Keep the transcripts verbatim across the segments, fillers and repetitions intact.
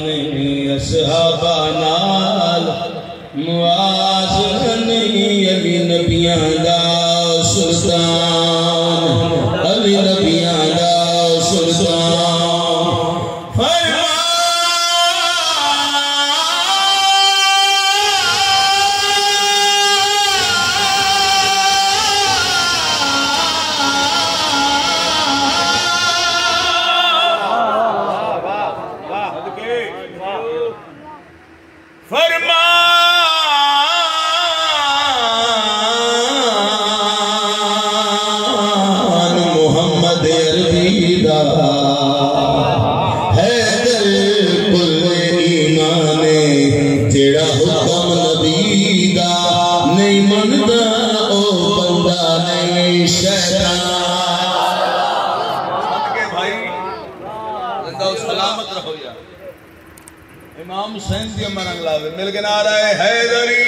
नहीं असहाबा नाल मुआज नहीं अली नबियां दा सुल्तान अली नबियां दा सुल्तान इमाम हुसैन दी अमर अंगलावे मिल के नारा है हैदरी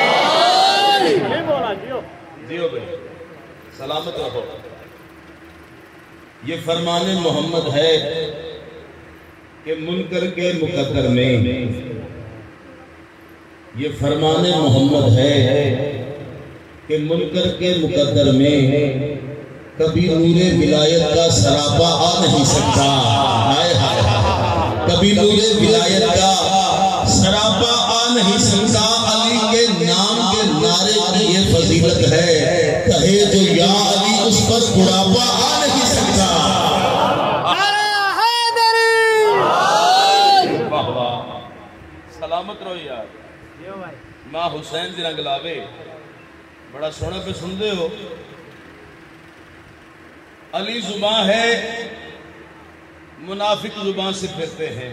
जियो भाई सलामत रहो। ये फरमाने मोहम्मद है कि मुनकर के मुकद्दर में, ये फरमाने मोहम्मद है कि मुनकर के मुकद्दर में कभी नूरे विलायत का सरापा आ नहीं सकता। हाय हाय कभी नूरे विलायत का सरापा आ नहीं सकता। अली के नाम के नारे की ये फजीलत है, कहे जो या अली उस पर बुढ़ापा आ नहीं सकता। वाह वाह सलामत रहो यार। मां हुसैन दी रंग लावे बड़ा सोना पे सुनते हो। अली जुबान है मुनाफिक जुबान से फिरते हैं।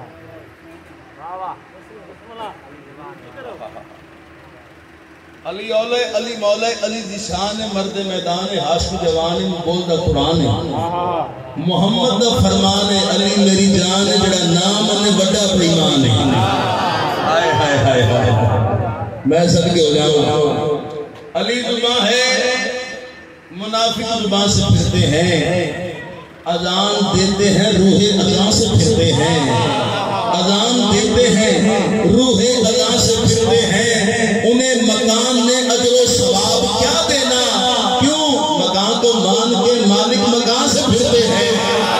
अली औले अली मौले अली दिशान मर्द मैदान हाशम जवान बोलदा कुरान है। मोहम्मद दा फरमान है अली मेरी जान है जड़ा नाम ने बड़ा बेईमान है। हाय हाय हाय हाय मैं सदके हो जाऊं। अली जुबान है मुनाफिक जुबान से फिरते हैं, अजान देते हैं रूहे अजान से फिरते हैं, अजान देते हैं रूहे अजान से फिरते हैं। उन्हें मकान ने अजर सवाब क्या देना, क्यों मकान को मान के मालिक मकान से फिरते हैं।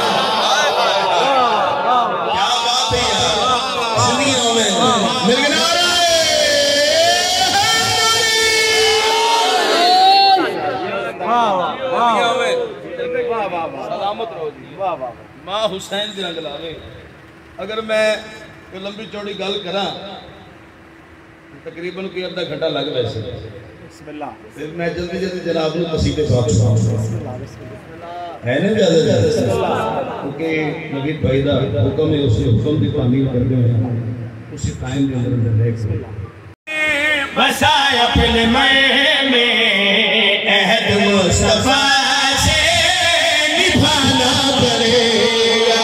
क्या बात है यार जिंदगियों में मिल गया। सलामत रहो जी। वाह वाह मां हुसैन दी रंग लावे। अगर मैं कोई लंबी चौड़ी गल करा तकरीबन कोई अद्धा घंटा लग वैसे बिस्मिल्लाह फिर मैं जल्दी जल्दी जनाब को कसीदे पाक है ना ज्यादा ज्यादा क्योंकि नबी भाई दा हुक्म है उसी हुक्म की तामील करते हैं उसी टाइम के अंदर अंदर देख बसाया अपने मैं में अहद मुस्तफा निभाना पड़ेगा।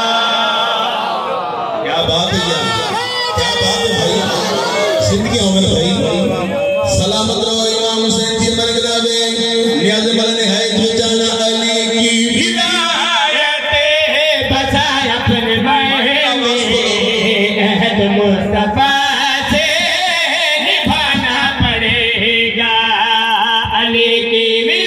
क्या बात है यार, क्या बात है भाई। जिंदगी उम्र भाई सलामत रहो। इमाम हुसैन की मरगदावे नियाज़ मलने है जो जाना अली की विलायत बचाए अपने महल में अहद मुस्तफा से निभाना पड़ेगा। अली की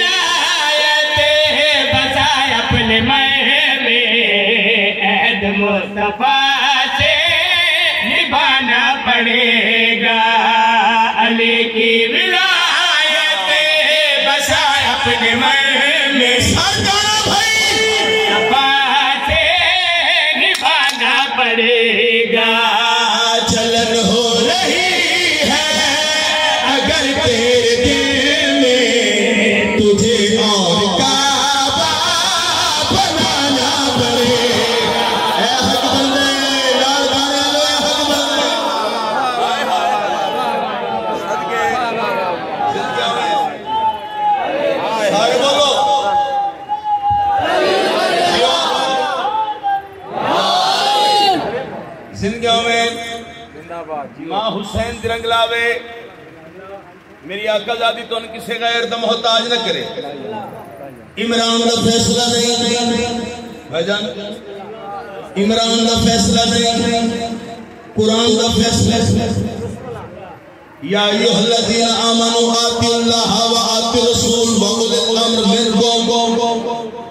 मुस्तफा से निभाना पड़ेगा। अली की विलायत बसाए अपने मन में सरकार भाई मुस्तफा से निभाना पड़ेगा। चलन हो रही है अगर तेरे दिल में तुझे और काबा बनाना पड़ेगा। मां हुसैन तिरंग लावे मेरी आका जादी तो किसी गैर दा मोहताज न करे। इमरान का फैसला नहीं भाईजान, इमरान का फैसला नहीं कुरान का फैसला या अय्युहल्लज़ीना आमनू आतिउल्लाह व आतिउर रसूल व उलिल अम्र मिनकुम।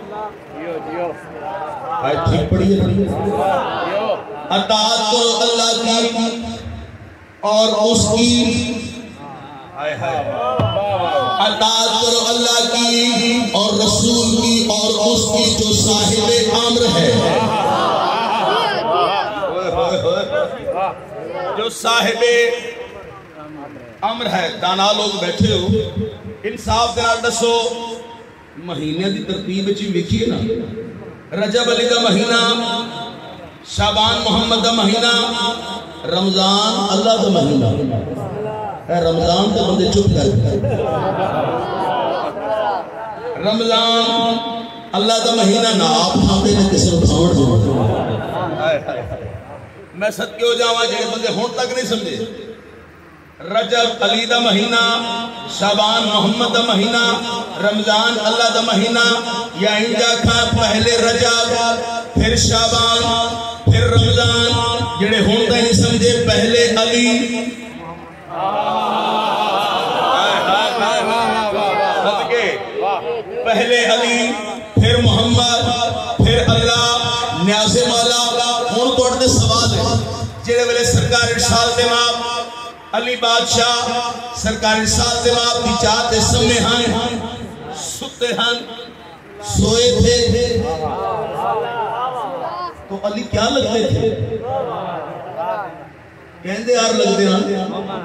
आय ठीक पढ़िए अताअत करो अल्लाह की और उसकी, अताअत करो अल्लाह की और रसूल की और उसकी जो साहिबे अम्र है, जो साहिबे अम्र है। दाना लोग बैठे हो, इंसाफ के नाल दसो महीने की तरतीब लिखिए ना, रजब अली का महीना, शाबान मोहम्मद का महीना, रमजान अल्लाह का महीना। रमजान तो बंदे चुप कर, रमजान अल्लाह का महीना ना आप खाते ने किसी को खावण दो। मैं सदके हो जावा जेड़े बंदे हुण तक नहीं समझे। रजब अली का महीना, शाबान मोहम्मद का महीना, रमजान अल्लाह का महीना, या इंजा खा पहले रजब फिर शाबान फिर रमजान, जेड़े हुण तक नहीं समझे पहले अली सदके, पहले अली फिर मोहम्मद फिर अल्लाह न्याज़े मौला। हुण तुहाडे सवाल है जेड़े वेले सरकार इरशाद दे माप अली बादशाह सरकारी साल दे बाप की चाहत समय हैं, सुते हैं, सोए थे, तो अली क्या लगते थे? कहते यार लगते हैं।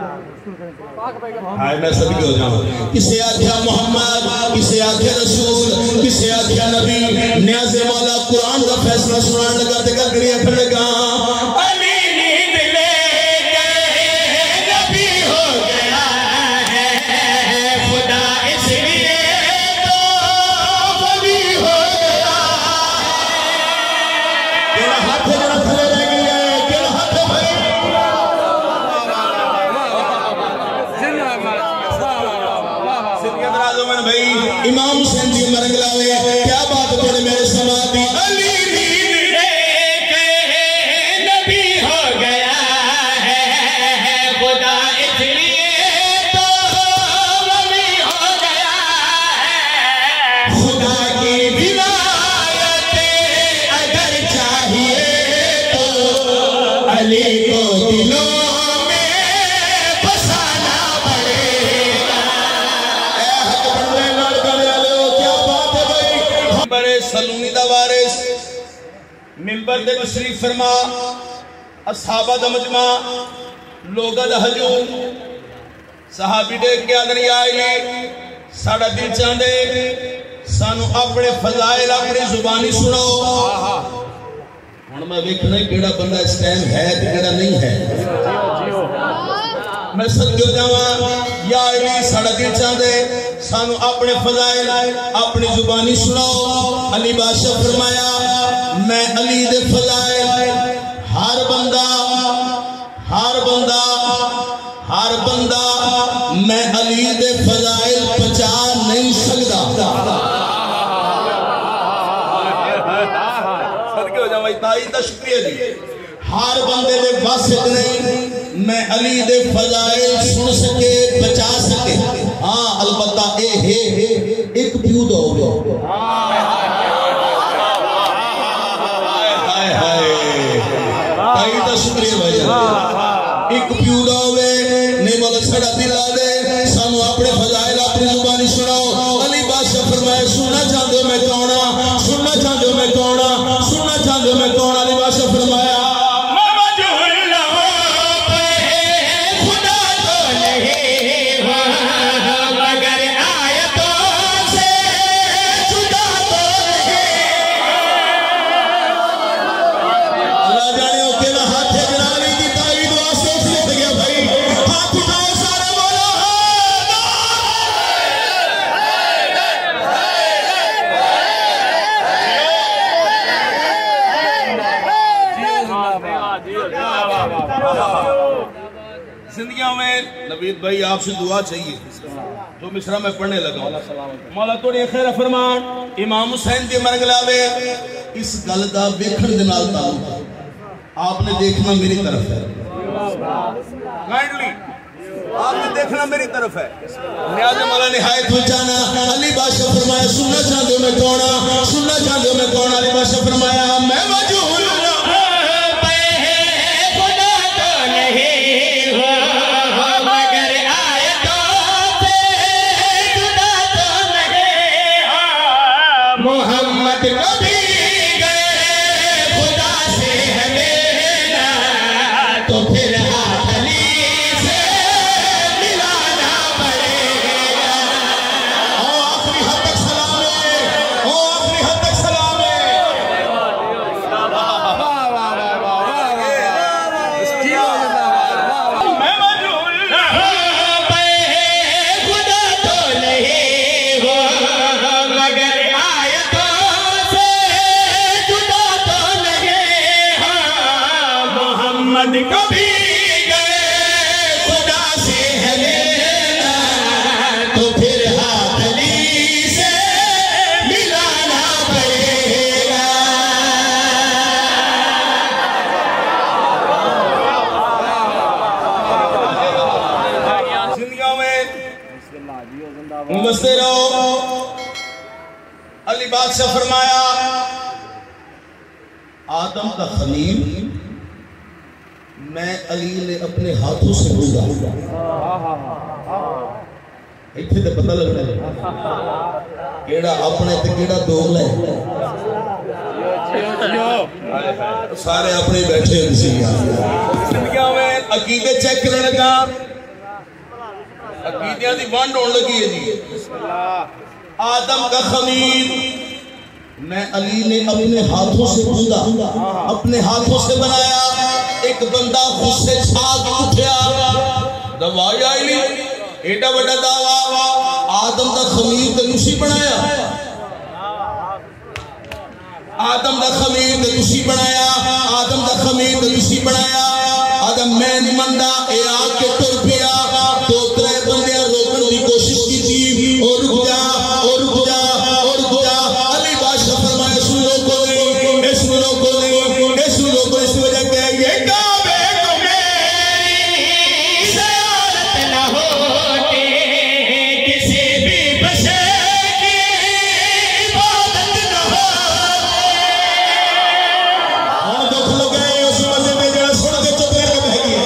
हाय मैं सभी हो जाऊं। किसे आख्या मोहम्मद, किसे आख्या रसूल, किसे आख्या नबी। न्याज़े मौला कुरान का फैसला सुनाने लगा ते गलगड़ी अखड़ लगा। इमाम हुसैन जी मरंग लावे, क्या बात बोले मेरे समाधि। अली नींद के नबी हो गया है, खुदा इसलिए तो वली हो गया है। खुदा की विलायत अगर चाहिए तो अली को दिलों सलूनी दा वारिस मिंबर दे तशरीफ फरमा, असहाबा दा मजमा, लोगा दा हजूम, सहाबी देख के आदर आए साड़ा दिल चाहते सानू अपने फजाइल अपनी जुबानी सुनाओ। हुण मैं वेखना केड़ा बंदा इस टाइम है ते केड़ा नहीं है। मैं सदके जावा या अली साड़ा दिल चाहते सानू अपने फजाइल अपनी जुबानी सुनाओ। अली बादशाह फरमाया मैं अली दे फजाइल हर बंदा हर बंदा हर बंदा मैं अली दे फजाइल पचा नहीं सकता। सदके हो जावा ताई दा शुक्रिया जी। हर बंदे दे बस नहीं मैं अली दे फजाइल सुन सके बचा सके। हाँ अलबत्ता ए हे एक प्यू दो हाय हाय ताई दा शुक्रिया भाई। एक प्यू दो नहीं बोले साड़ा दिल आ दे सानू अपने फजाइल अपनी जुबानी सुनाओ। अली बादशाह फरमाया सुनना चाहते हो मैं कौन हाँ, सुनना चाहते हो मैं कौन हाँ, सुनना चाहते हो मैं कौन। अली बादशाह फरमाया जिंदगियों में नवीद भाई आपसे दुआ चाहिए जो मिसरा में पढ़ने लगा। मौला तोड़ी खैर फरमान इमाम हुसैन जी मरग लावे इस गल दा वेखण दे नाल ताल्लुक आपने देखना मेरी तरफ है। काइंडली आपने देखना मेरी तरफ है। नियाज़ मौला निहायत हुजाना अली बादशाह फरमाया सुनना चाहते हो मैं कौन हूं, सुनना चाहते हो मैं कौन। अली बादशाह फरमाया मैं मजहूल मोहम्मद कभी गए खुदा से हमें तो फिर हाथ अली से मिलाना पड़ेगा। ओ आखिरी हद तक सलाम है, ओ आखिरी हद तक सलाम है। मैं मजहूल खुदा तो नहीं हो मगर कभी गए खुदा से हमें तो फिर हाथ अली से मिलाना पड़ेगा। जिंदगी में बसते रहो। अली बादशाह फरमाया आदम का खलील मैं अली ने अपने हाथों से बुझा। इत्थे तो पता लगता है केड़ा अपने ते केड़ा दोगला है। सारे अपने बैठे जिंदगी में अकीदे चेक करने लगा, अकीदियां दी वंड होने लगी है जी। आदम का खमीर मैं अली ने अपने हाथों से बुझा, अपने हाथों से बनाया। एक बंदा गुस्से छाग उठया, दवाई आई नहीं एडा बड़ा दावा। आदम का खमीर तनुशी बनाया, आदम का खमीर तनुशी बनाया, आदम का खमीर तनुशी बनाया। आदम मैं नहीं मनदा ए आके तुर पिया। दो त्रै बंदे रोकने की कोशिश की थी और रुक जा और रुक जा और रुक जा। अली बादशाह फरमाया सुनो को नहीं, ए सुनो को नहीं, ए सुनो को। इस वजह के ये काबे को मेरी ज़ियारत न होती, किसी भी बशर की इबादत न होती। हाँ दुख लगे उस मजे में जरा सुन के चुप करके बह गई।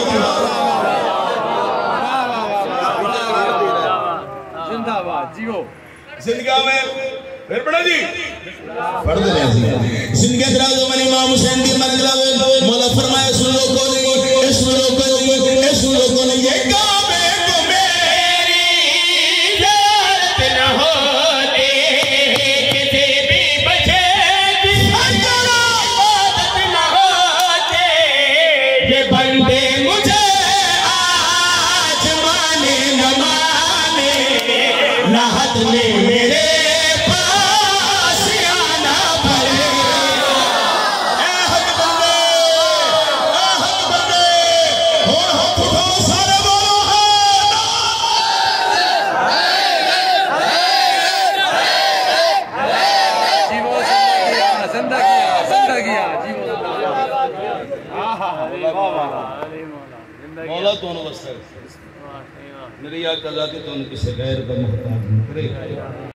जिंदाबाद जियो। जिंदगी में फिर पढ़ा जी पढ़ दे रहे हैं। जिंदगी दराज़ो में इमाम हुसैन की मंजिला में मौला फरमाया सुन लो को नहीं, ए सुन लो को नहीं, ए सुन लो को नहीं। ये काबे को मेरी ज़ियारत न होती, किसी भी बशर की इबादत न होती। ये बंदे मुझे आज माने न माने, राहत में मेरे पास आना पड़ेगा। ए हक बंदे, ए हक बंदे, और हाथ उठाओ सारे बोलो मौला तो बस मेरी याद कजा के तो किसी गैर का मोहताज नहीं करे।